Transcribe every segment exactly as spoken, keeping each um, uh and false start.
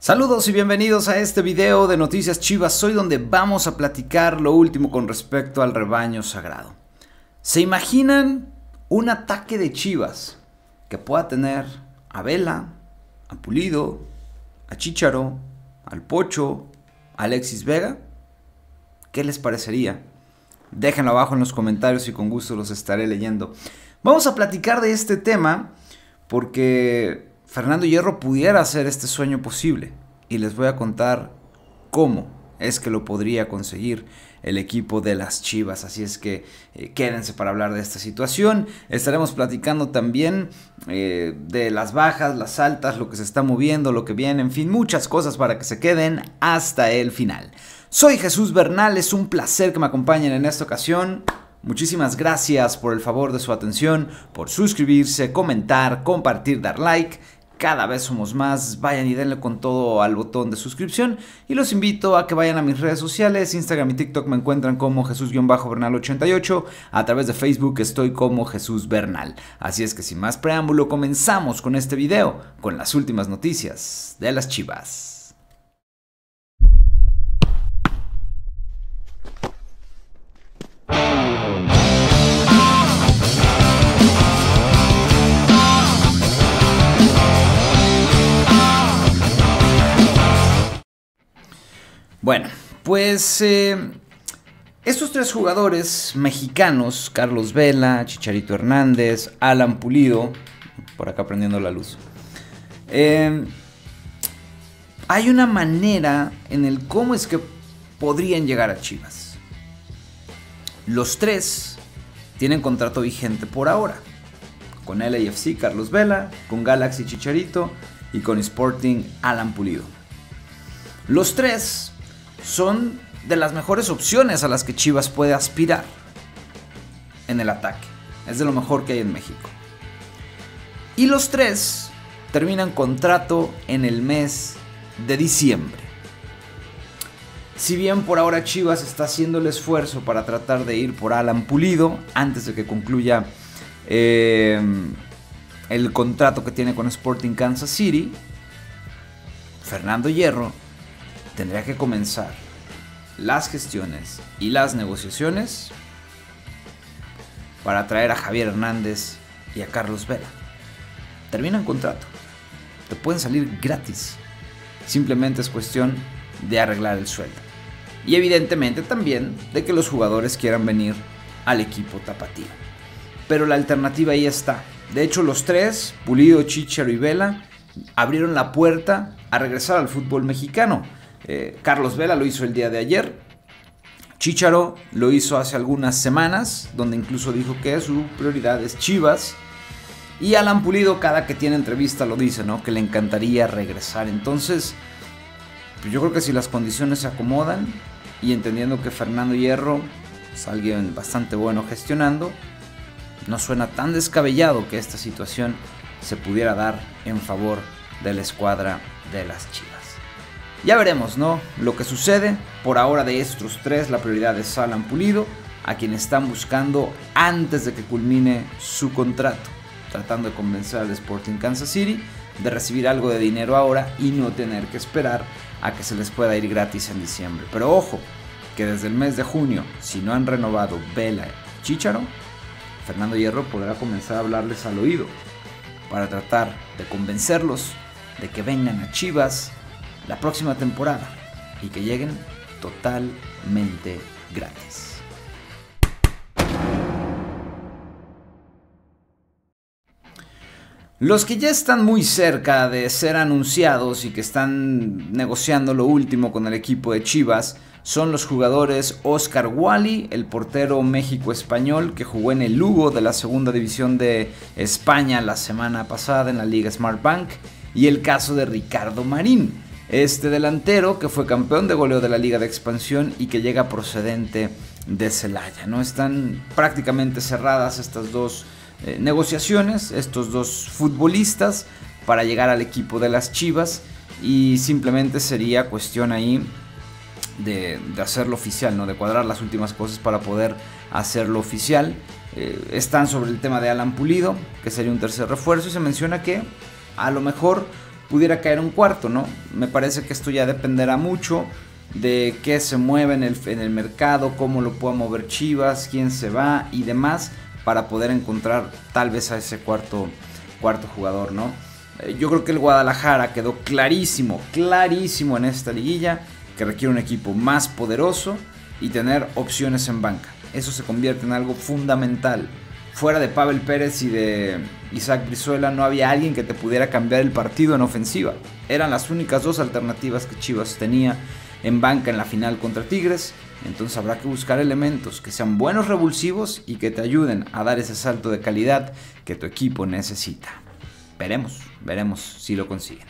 Saludos y bienvenidos a este video de Noticias Chivas, hoy donde vamos a platicar lo último con respecto al rebaño sagrado. ¿Se imaginan un ataque de Chivas que pueda tener a Vela, a Pulido, a Chícharo, al Pocho, a Alexis Vega? ¿Qué les parecería? Déjenlo abajo en los comentarios y con gusto los estaré leyendo. Vamos a platicar de este tema porque Fernando Hierro pudiera hacer este sueño posible y les voy a contar cómo es que lo podría conseguir el equipo de las Chivas, así es que eh, quédense para hablar de esta situación. Estaremos platicando también eh, de las bajas, las altas, lo que se está moviendo, lo que viene, en fin, muchas cosas para que se queden hasta el final. Soy Jesús Bernal, es un placer que me acompañen en esta ocasión. Muchísimas gracias por el favor de su atención, por suscribirse, comentar, compartir, dar like. Cada vez somos más, vayan y denle con todo al botón de suscripción y los invito a que vayan a mis redes sociales. Instagram y TikTok me encuentran como Jesús-Bernal ochenta y ocho, a través de Facebook estoy como Jesús Bernal. Así es que sin más preámbulo comenzamos con este video, con las últimas noticias de las Chivas. Bueno, pues eh, estos tres jugadores mexicanos, Carlos Vela, Chicharito Hernández, Alan Pulido, por acá prendiendo la luz, eh, hay una manera en el cómo es que podrían llegar a Chivas. Los tres tienen contrato vigente por ahora, con L A F C Carlos Vela, con Galaxy Chicharito y con Sporting Alan Pulido. Los tres son de las mejores opciones a las que Chivas puede aspirar en el ataque. Es de lo mejor que hay en México. Y los tres terminan contrato en el mes de diciembre. Si bien por ahora Chivas está haciendo el esfuerzo para tratar de ir por Alan Pulido antes de que concluya eh, el contrato que tiene con Sporting Kansas City, Fernando Hierro tendría que comenzar las gestiones y las negociaciones para traer a Javier Hernández y a Carlos Vela. Terminan contrato, te pueden salir gratis, simplemente es cuestión de arreglar el sueldo y evidentemente también de que los jugadores quieran venir al equipo tapatío, pero la alternativa ahí está. De hecho, los tres, Pulido, Chícharo y Vela, abrieron la puerta a regresar al fútbol mexicano. Eh, Carlos Vela lo hizo el día de ayer, Chícharo lo hizo hace algunas semanas, donde incluso dijo que su prioridad es Chivas, y Alan Pulido cada que tiene entrevista lo dice, ¿no? Que le encantaría regresar. Entonces, pues yo creo que si las condiciones se acomodan y entendiendo que Fernando Hierro es alguien bastante bueno gestionando, no suena tan descabellado que esta situación se pudiera dar en favor de la escuadra de las Chivas. Ya veremos, ¿no? Lo que sucede. Por ahora de estos tres la prioridad es Alan Pulido, a quien están buscando antes de que culmine su contrato, tratando de convencer al Sporting Kansas City de recibir algo de dinero ahora y no tener que esperar a que se les pueda ir gratis en diciembre. Pero ojo, que desde el mes de junio, si no han renovado Vela y Chícharo, Fernando Hierro podrá comenzar a hablarles al oído para tratar de convencerlos de que vengan a Chivas la próxima temporada y que lleguen totalmente gratis. Los que ya están muy cerca de ser anunciados y que están negociando lo último con el equipo de Chivas son los jugadores Oscar Wally, el portero México-español que jugó en el Lugo de la segunda división de España la semana pasada en la Liga Smartbank, y el caso de Ricardo Marín, este delantero que fue campeón de goleo de la Liga de Expansión y que llega procedente de Celaya, ¿no? Están prácticamente cerradas estas dos eh, negociaciones, estos dos futbolistas para llegar al equipo de las Chivas, y simplemente sería cuestión ahí de, de hacerlo oficial, ¿no? De cuadrar las últimas cosas para poder hacerlo oficial. Eh, están sobre el tema de Alan Pulido, que sería un tercer refuerzo, y se menciona que a lo mejor pudiera caer un cuarto, ¿no? Me parece que esto ya dependerá mucho de qué se mueve en el, en el mercado, cómo lo pueda mover Chivas, quién se va y demás, para poder encontrar tal vez a ese cuarto, cuarto jugador, ¿no? Eh, yo creo que el Guadalajara quedó clarísimo, clarísimo en esta liguilla, que requiere un equipo más poderoso y tener opciones en banca. Eso se convierte en algo fundamental. Fuera de Pavel Pérez y de Isaac Brizuela no había alguien que te pudiera cambiar el partido en ofensiva. Eran las únicas dos alternativas que Chivas tenía en banca en la final contra Tigres. Entonces habrá que buscar elementos que sean buenos revulsivos y que te ayuden a dar ese salto de calidad que tu equipo necesita. Veremos, veremos si lo consiguen.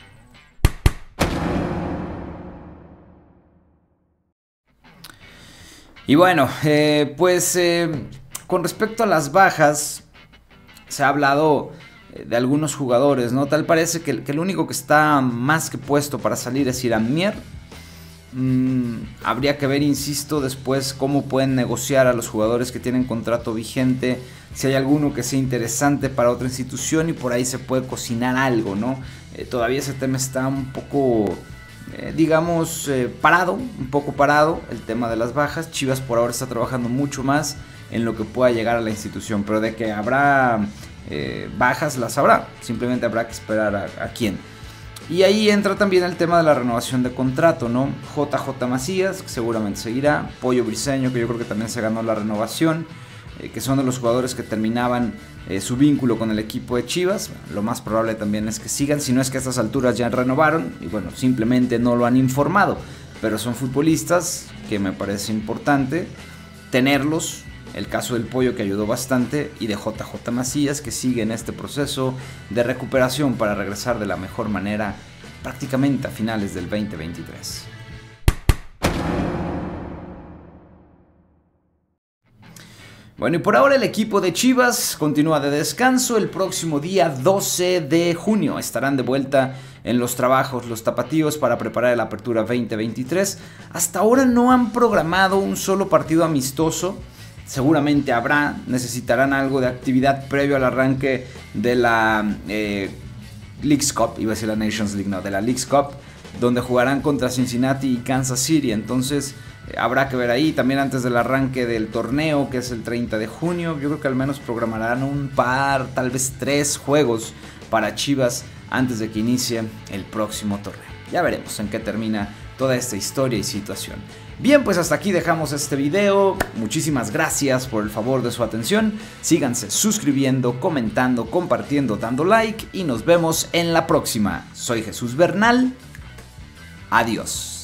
Y bueno, eh, pues eh, con respecto a las bajas, se ha hablado eh, de algunos jugadores, ¿no? Tal parece que, que el único que está más que puesto para salir es Irán Mier. Mm, habría que ver, insisto, después cómo pueden negociar a los jugadores que tienen contrato vigente, si hay alguno que sea interesante para otra institución y por ahí se puede cocinar algo, ¿no? Eh, todavía ese tema está un poco... Eh, digamos eh, parado, un poco parado el tema de las bajas. Chivas por ahora está trabajando mucho más en lo que pueda llegar a la institución, pero de que habrá eh, bajas las habrá, simplemente habrá que esperar a, a quién. Y ahí entra también el tema de la renovación de contrato, ¿no? J J Macías, que seguramente seguirá, Pollo Briseño, que yo creo que también se ganó la renovación, eh, que son de los jugadores que terminaban eh, su vínculo con el equipo de Chivas. Lo más probable también es que sigan, si no es que a estas alturas ya renovaron y bueno, simplemente no lo han informado, pero son futbolistas que me parece importante tenerlos. El caso del Pollo, que ayudó bastante, y de J J Macías, que sigue en este proceso de recuperación para regresar de la mejor manera prácticamente a finales del veinte veintitrés. Bueno, y por ahora el equipo de Chivas continúa de descanso. El próximo día doce de junio estarán de vuelta en los trabajos los tapatíos para preparar la apertura veinte veintitrés. Hasta ahora no han programado un solo partido amistoso. Seguramente habrá, necesitarán algo de actividad previo al arranque de la eh, Leagues Cup, iba a decir la Nations League, no, de la Leagues Cup, donde jugarán contra Cincinnati y Kansas City. Entonces eh, habrá que ver ahí, también antes del arranque del torneo, que es el treinta de junio, yo creo que al menos programarán un par, tal vez tres juegos para Chivas antes de que inicie el próximo torneo. Ya veremos en qué termina toda esta historia y situación. Bien, pues hasta aquí dejamos este video. Muchísimas gracias por el favor de su atención. Síganse suscribiendo, comentando, compartiendo, dando like y nos vemos en la próxima. Soy Jesús Bernal. Adiós.